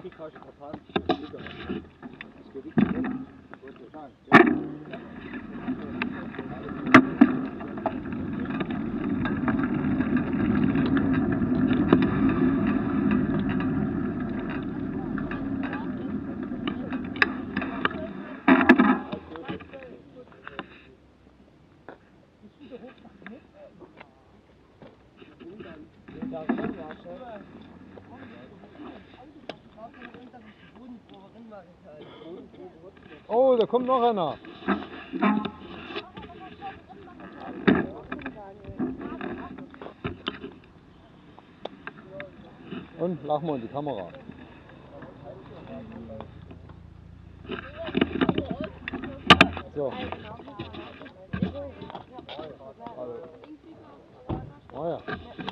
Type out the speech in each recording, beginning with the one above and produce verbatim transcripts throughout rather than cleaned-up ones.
Krieg hast du verpasst. Das geht richtig gut. Gut, ja. Oh, da kommt noch einer. Und lach mal in die Kamera. So. Oh ja.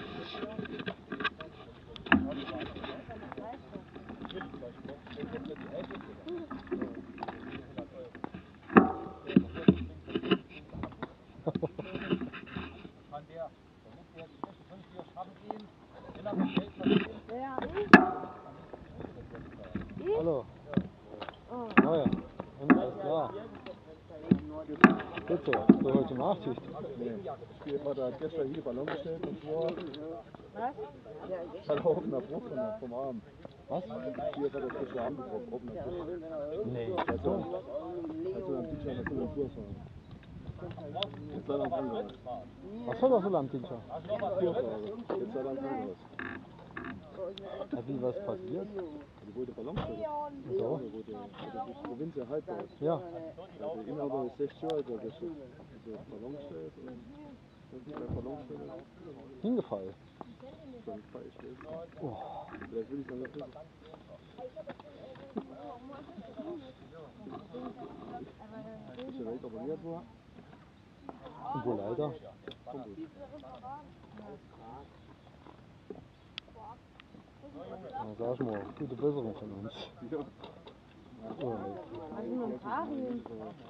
Hallo. Oh ja. Und alles klar. Bitte, du heute Nachtschicht? Nee. Ich war da gestern hier Ballon gestellt und zwar. Was? Ich hatte offener Bruch von, vom Arm. Was? Hier war der frische Arm gebrochen, offener Bruch. Nee. Also, also am Teacher in der Kulantur fahren. Jetzt sei Dank Krankenhaus. Was soll das so lang, Teacher? Kurfahrer. Jetzt sei Dank Krankenhaus. Ja, wie was passiert? Die wollte Ballon stellen. So. Also, wo die, wo die Provinz erhalten baut. Ja. Ja, der Inhaber ist sechzig Jahre alt, der gestern. Also Ballon gestellt und dann sieht der Ballon gestellt. Hingefallen. So ein Fall, ich weiß. Oh. Vielleicht will ich dann nicht wissen. Ist der Welt operiert worden? Und wo leider? Dann sag ich mal, gute Besserung von uns. Ja. Oh. Was ist mit dem Fahrrad?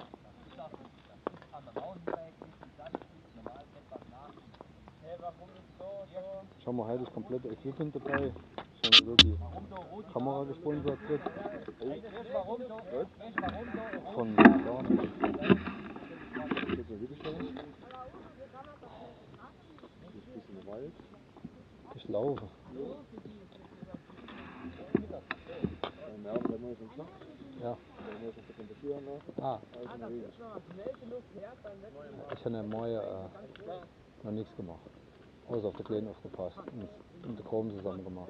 Schau mal, heute ist komplette Equipment dabei. Schon so die Kamera gesponsert wird. Von gar nicht. Jetzt mal wieder stellen. Jetzt ein bisschen im Wald. Ich laufe. Beim Erben, da muss ich schon Schlag. Ja. Da muss ich schon die Schuhe an. Ah. Alles in der Regel. Ich habe im Mai äh, noch nichts gemacht. Außer auf der Kleinen aufgepasst und, und die Chrom zusammen gemacht.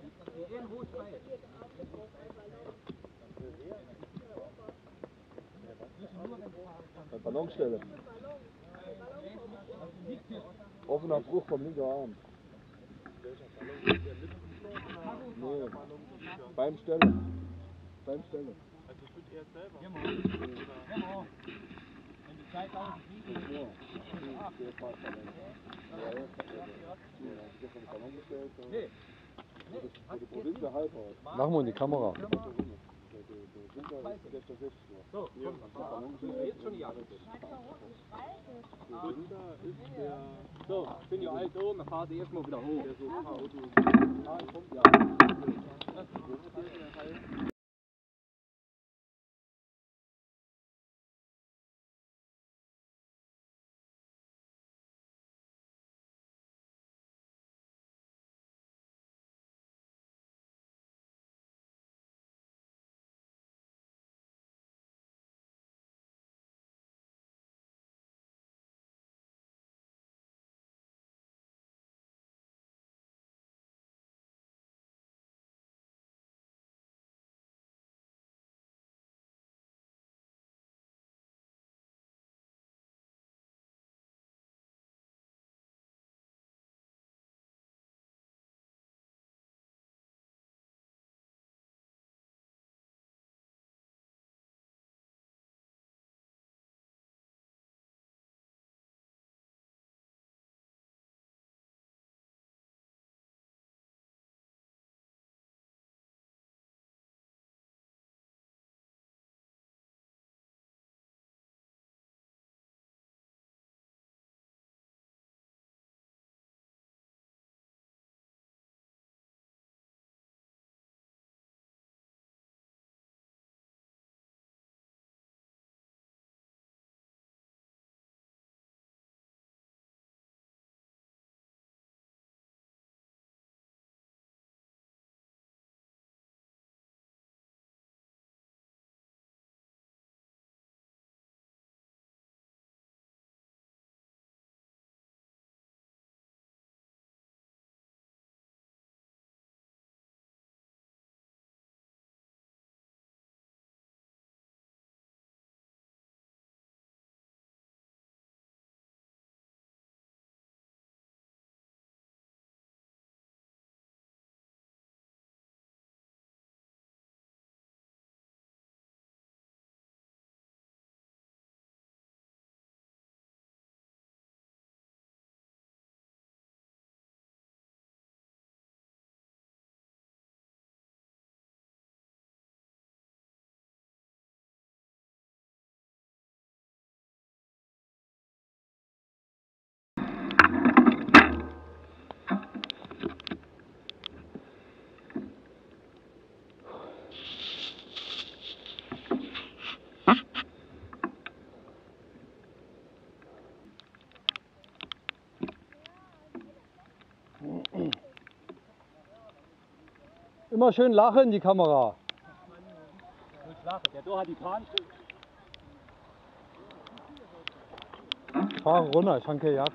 Bei Ballonstelle. Offener Bruch vom linken Arm. Nee. Beim Stellen. Beim Stellen. Also tut er selber. Ja, Mann. Ja, Mann. Wenn die Zeit aus dem Krieg ist. Der fährt Ballon. Ja, ja. Gestern den Ballon gestellt. Nee. Wo die Provinz erhalten baut. Lach mal in die Kamera. Der Winter ist gestern sechzig Uhr. So, komm, jetzt schon die Jacke. Der Winter ist der. So, ich bin ja alt oben, dann fahren Sie erstmal wieder hoch. Der so ein paar Autos. Ah, kommt ja. Immer schön lachen in die Kamera. Der Tor hat die Kahn. Ich fahre runter, ich habe keine Jagd.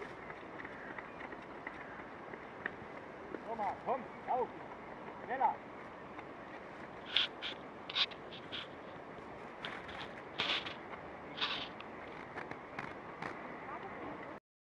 Komm, komm, auf. Schneller.